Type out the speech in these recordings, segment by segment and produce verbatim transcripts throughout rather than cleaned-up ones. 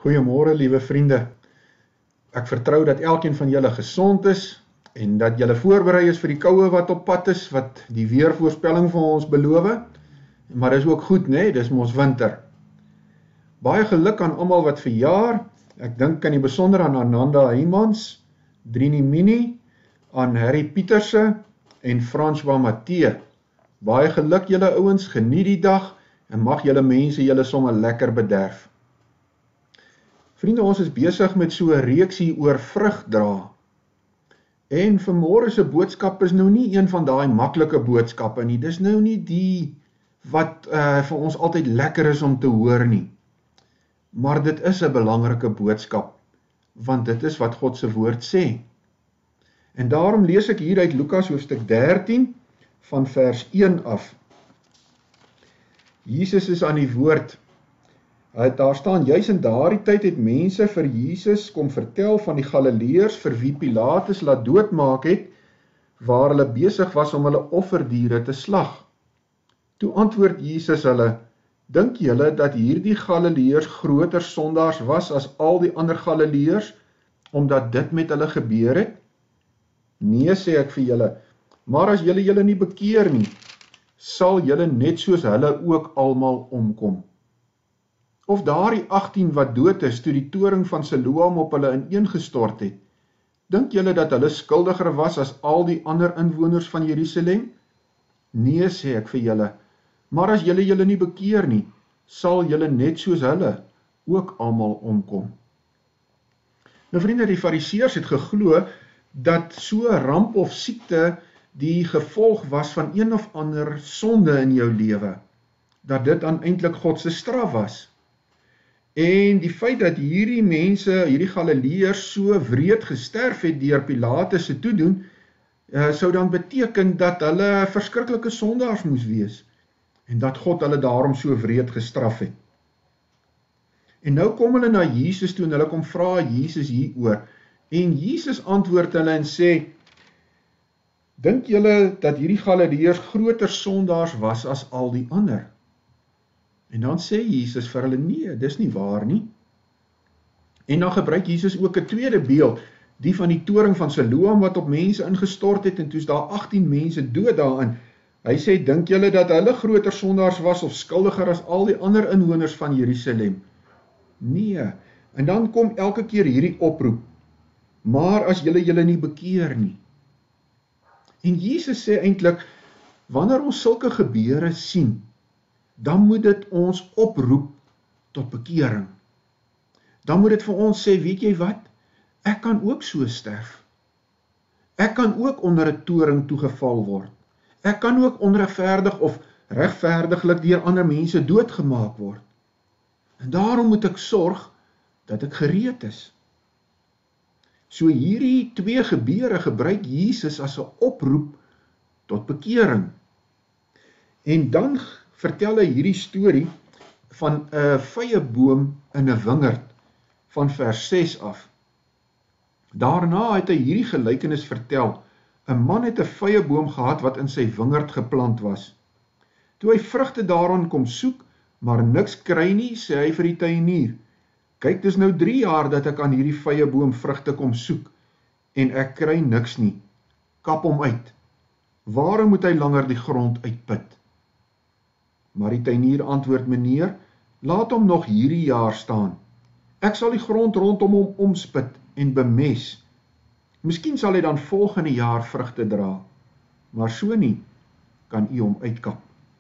Goeiemôre, liewe vriende. Ek vertrou dat elkeen van julle gesond is en dat julle voorberei is vir die koue wat op pad is, wat die weervoorspelling vir ons beloof. Maar dis ook goed, né? Dis mos winter. Baie geluk aan almal wat verjaar. Ek dink aan die besonder aan Ananda Heymans, Drini Mini, aan Harry Pieterse en François Matthee. Baie geluk julle ouens, geniet die dag en mag julle mense julle sommer lekker bederf. Vriende, ons is besig met so 'n reeksie oor vrug dra. En vanmôre se boodskap is nou nie een van daai maklike boodskappe nie. Dis nou nie die wat uh, vir ons altyd lekker is om te hoor nie. Maar dit is 'n belangrike boodskap, want dit is wat God se woord sê. En daarom lees ek hier uit Lukas hoofstuk dertien van vers een af. Jesus is aan die woord. Daar staan, juis in daardie tyd het mense vir Jesus kom vertel van die Galileërs vir wie Pilatus laat doodmaak het, waar hulle besig was om hulle offerdiere te slag. Toe antwoord Jesus hulle, dink julle dat hierdie Galileërs groter sondaars was as al die ander Galileërs, omdat dit met hulle gebeur het? Nee, sê ek vir julle, maar as julle julle nie bekeer nie, sal julle net soos hulle ook almal omkom. Of daardie agttien wat dood is, toe die toring van Siloam op hulle ineengestort het, dink julle dat hulle skuldiger was as al die ander inwoners van Jerusalem? Nee, sê ek vir julle, maar as julle julle nie bekeer nie, sal julle net soos hulle ook almal omkom. Nou vriende, die Fariseërs het geglo dat so 'n ramp of siekte die gevolg was van een of ander sonde in jou lewe, dat dit dan eintlik God se straf was. En die feit dat hierdie mense, hierdie Galileërs so wreed gesterf het deur Pilatus se toedoen, uh, sou dan beteken dat hulle verskriklike sondaars moes wees en dat God hulle daarom so wreed gestraf het. En nou kom hulle na Jesus toe en hulle kom vra Jesus hieroor. En Jesus antwoord hulle en sê, dink julle dat hierdie Galileërs groter sondaars was as al die ander? En dan sê Jesus vir hulle, nee, dis nie waar nie. En dan gebruik Jesus ook 'n tweede beeld, die van die toring van Siloam wat op mense ingestort het, en toe's daar agttien mense dood daarin. Hy sê, dink julle dat hulle groter sondaars was of skuldiger as al die ander inwoners van Jerusalem? Nee, en dan kom elke keer hierdie oproep, maar as julle julle nie bekeer nie. En Jesus sê eintlik, wanneer ons sulke gebeure sien, dan moet dit ons oproep tot bekering. Dan moet dit vir ons sê, weet jy wat? Ek kan ook so sterf. Ek kan ook onder 'n toring toegeval word. Ek kan ook onregverdig of regverdiglik deur ander mense doodgemaak word. En daarom moet ek sorg dat ek gereed is. So hierdie twee gebeure gebruik Jesus as 'n oproep tot bekering. En dan vertel hy hierdie storie van 'n vyeboom in 'n wingerd van vers ses af. Daarna het hy hierdie gelykenis vertel. 'n Man het 'n vyeboom gehad wat in sy wingerd geplant was. Toe hy vrugte daaraan kom soek, maar niks kry nie, sê hy vir die tuinier, kyk, dis nou drie jaar dat ek aan hierdie vyeboom vrugte kom soek, en ek kry niks nie. Kap hom uit. Waarom moet hy langer die grond uitput? Maar die tuinier antwoord, meneer, laat hom nog hierdie jaar staan. Ek sal die grond rondom hom omspit en bemes. Miskien sal hy dan volgende jaar vrugte dra, maar so nie, kan u hom uitkap.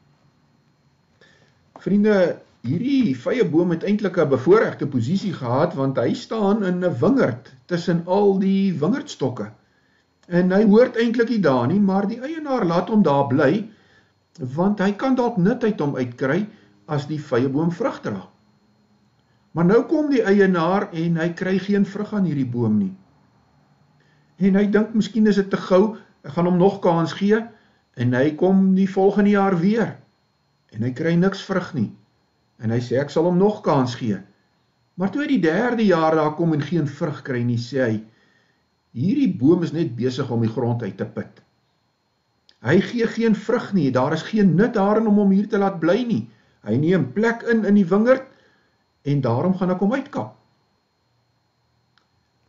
Vriende, hierdie vyeboom het eintlik 'n bevoorregte posisie gehad, want hy staan in 'n wingerd tussen al die wingerdstokke. En hy hoort eintlik nie daar nie, maar die eienaar laat hom daar bly, want hy kan dalk nut uit hom uitkry as die vyeboom vrug dra. Maar nou kom die eienaar en hy kry geen vrug aan hierdie boom nie. En hy dink, miskien is dit te gou, ek gaan hom nog kans gee, en hy kom die volgende jaar weer, en hy kry niks vrug nie. En hy sê, ek sal hom nog kans gee. Maar toe hy die derde jaar daar kom en geen vrug kry nie, sê hy, hierdie boom is net besig om die grond uit te put. Hy gee geen vrug nie, daar is geen nut daarin om hom hier te laat bly nie. Hy neem plek in in die wingerd, en daarom gaan ek hom uitkap.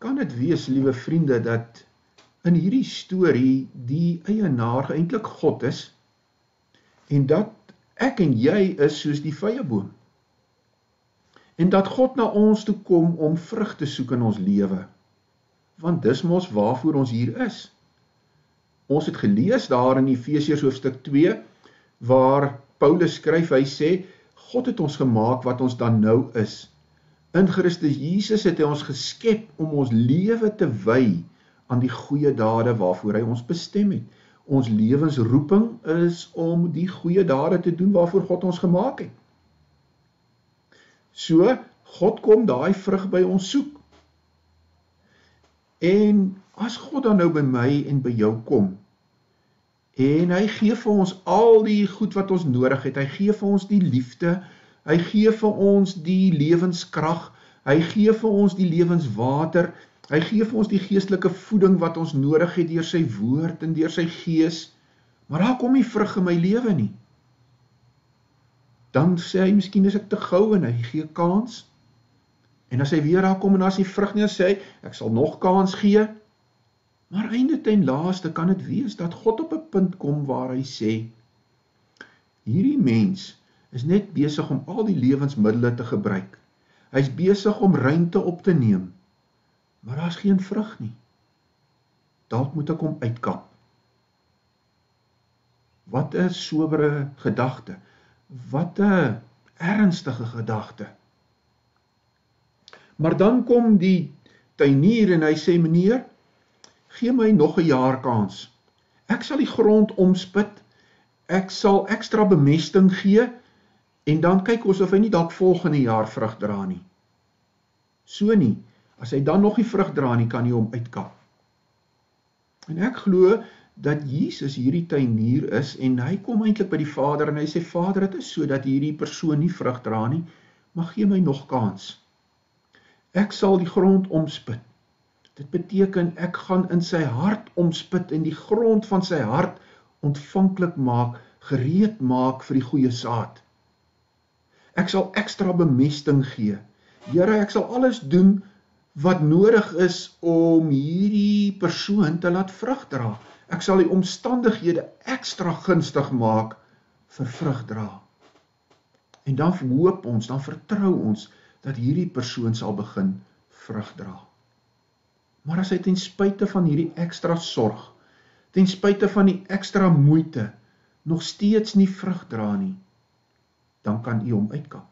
kan dit wees, liewe vriende, dat in hierdie storie die eienaar eintlik God is, en dat ek en jy is soos die vyeboom. En dat God na ons toe kom om vrug te soek in ons lewe. Want dis mos waarvoor ons hier is. Ons het gelees daar in Efesiërs hoofstuk twee, waar Paulus skryf, hy sê, God het ons gemaak wat ons dan nou is. In Christus Jesus het hy ons geskep om ons lewe te wy aan die goeie dade waarvoor hy ons bestem het. Ons lewensroeping is om die goeie dade te doen waarvoor God ons gemaak het. So, God kom daai vrug by ons soek. En as God dan nou by my en by jou kom, en hy gee vir ons al die goed wat ons nodig het, hy gee vir ons die liefde, hy gee vir ons die lewenskrag, hy gee vir ons die lewenswater, hy gee vir ons die geestelike voeding wat ons nodig het deur sy woord en deur sy gees, maar daar kom nie vrug in my lewe nie. Dan sê hy, miskien is ek te gou en hy gee kans, en as hy weer daar kom en as hy vrug nie, dan sê hy, ek sal nog kans gee, maar einde ten laaste kan dit wees dat God op 'n punt kom waar hy sê, hierdie mens is net besig om al die lewensmiddels te gebruik. Hy is besig om ruimte op te neem, maar daar is geen vrug nie. Dalk moet ek hom uitkap. Wat 'n sobere gedagte, wat 'n ernstige gedagte. Maar dan kom die tuinier en hy sê, meneer, gee my nog 'n jaar kans. Ek sal die grond omspit, ek sal ekstra bemesting gee, en dan kyk ons of hy nie dalk volgende jaar vrug dra nie. So nie, as hy dan nog nie vrug dra nie, kan hy hom uitkap. En ek glo dat Jesus hierdie tuinier is, en hy kom eintlik by die Vader, en hy sê, Vader, dit is so dat hierdie persoon nie vrug dra nie, maar gee my nog kans. Ek sal die grond omspit. Dit beteken, ek gaan in sy hart omspit, en die grond van sy hart ontvanklik maak, gereed maak vir die goeie saad. Ek sal ekstra bemesting gee. Here, ek sal alles doen wat nodig is om hierdie persoon te laat vrug dra. Ek sal die omstandighede ekstra gunstig maak vir vrug dra. En dan hoop ons, dan vertrou ons, dat hierdie persoon sal begin vrug dra. Maar as hy ten spyte van hierdie ekstra sorg, ten spyte van die ekstra moeite, nog steeds nie vrug dra nie, dan kan u hom uitkap.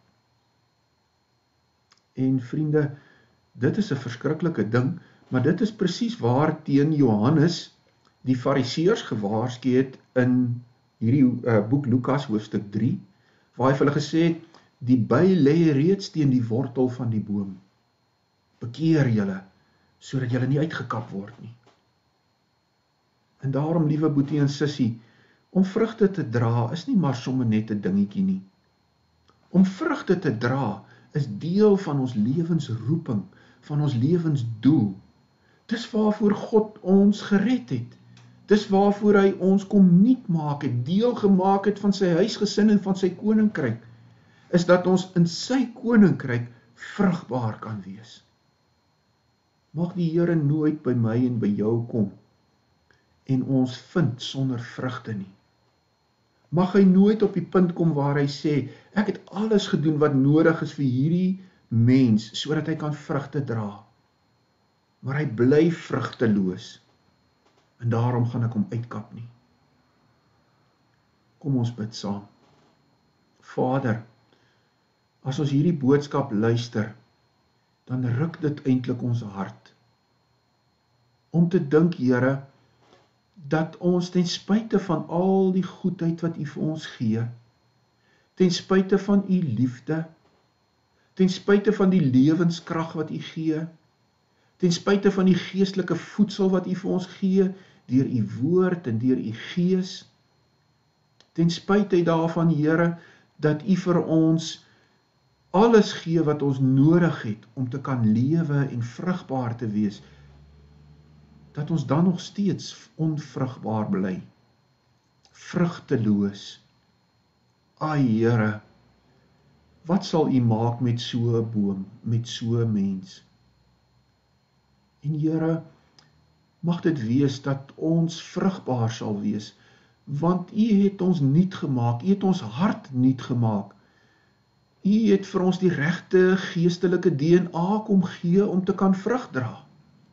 En vriende, dit is 'n verskriklike ding, maar dit is presies waar teen Johannes die Fariseërs gewaarsku het in hierdie uh, boek Lukas hoofstuk drie, waar hy vir hulle gesê het, die by lê reeds teen die wortel van die boom. Bekeer julle, sodat julle nie uitgekap word nie. En daarom, liewe boetie en sussie, om vrugte te dra is nie maar sommer net 'n dingetjie nie. Om vrugte te dra is deel van ons lewensroeping, van ons lewensdoel. Dis waarvoor God ons gered het. Dis waarvoor hy ons kom nuut maak het, deel gemaak het van sy huisgesin en van sy koninkryk, is dat ons in sy koninkryk vrugbaar kan wees. Mag die Here nooit by my en by jou kom en ons vind sonder vrugte nie. Mag hy nooit op die punt kom waar hy sê, ek het alles gedoen wat nodig is vir hierdie mens, sodat hy kan vrugte dra. Maar hy bly vrugteloos, en daarom gaan ek hom uitkap nie. Kom ons bid saam. Vader, as ons hierdie boodskap luister, dan ruk dit eintlik ons hart. Om te dink, Here, dat ons ten spyte van al die goedheid wat U vir ons gee, ten spyte van U liefde, ten spyte van die lewenskrag wat U gee, ten spyte van die geestelike voedsel wat U vir ons gee, deur U woord en deur U gees, ten spyte daarvan, Here, dat U vir ons alles gee wat ons nodig het om te kan lewe en vrugbaar te wees, dat ons dan nog steeds onvrugbaar bly, vrugteloos. Ai Here, wat sal U maak met so 'n boom, met so 'n mens? En Here, mag dit wees dat ons vrugbaar sal wees, want U het ons nuut gemaak, U het ons hart nuut gemaak. U het vir ons die regte geestelike D N A kom gee om te kan vrug dra.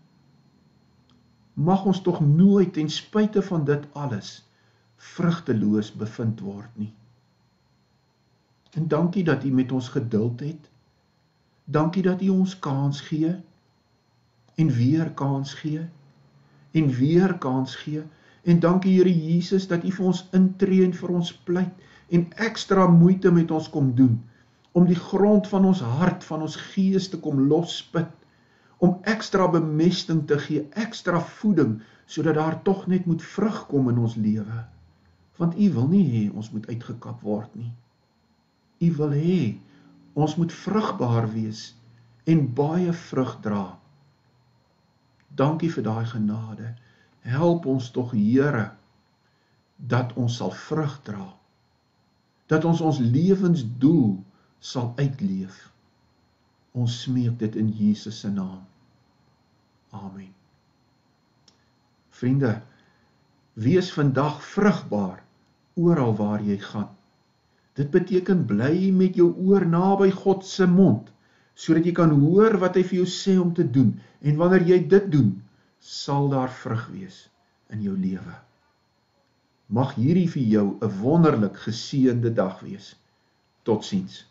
Mag ons tog nooit ten spyte van dit alles vrugteloos bevind word nie. En dankie dat U met ons geduld het. Dankie dat U ons kans gee en weer kans gee en weer kans gee. En dankie Here Jesus dat U vir ons intree en vir ons pleit en ekstra moeite met ons kom doen om die grond van ons hart, van ons gees te kom losspit, om ekstra bemesting te gee, ekstra voeding, sodat daar tog net moet vrug kom in ons lewe. Want U wil nie hê ons moet uitgekap word nie. U wil hê ons moet vrugbaar wees en baie vrug dra. Dankie vir daai genade. Help ons tog, Here, dat ons sal vrug dra. Dat ons ons lewensdoel sal uitleef. Ons smeek dit in Jesus se naam. Amen. Vriende, wees vandag vrugbaar oral waar jy gaan. Dit beteken bly met jou oor naby God se mond, sodat jy kan hoor wat hy vir jou sê om te doen. En wanneer jy dit doen, sal daar vrug wees in jou lewe. Mag hierdie vir jou 'n wonderlik geseënde dag wees. Totsiens.